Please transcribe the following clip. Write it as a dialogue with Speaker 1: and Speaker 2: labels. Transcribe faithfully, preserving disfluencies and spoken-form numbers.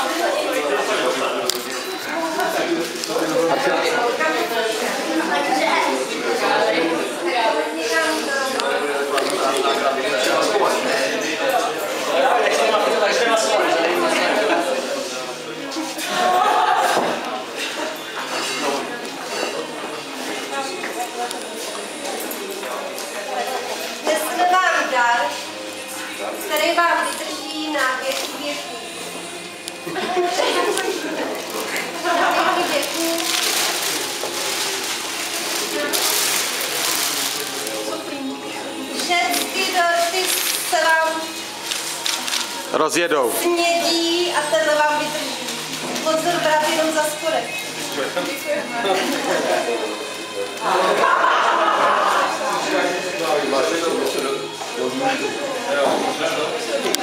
Speaker 1: Neseme vám dar, který vám vydrží na věky věků. Na věky věků. Všechny dorty se vám
Speaker 2: rozjedou.
Speaker 1: snědí a ten vám vydrží. Pozor, brát jenom za spodek.
Speaker 3: Jo,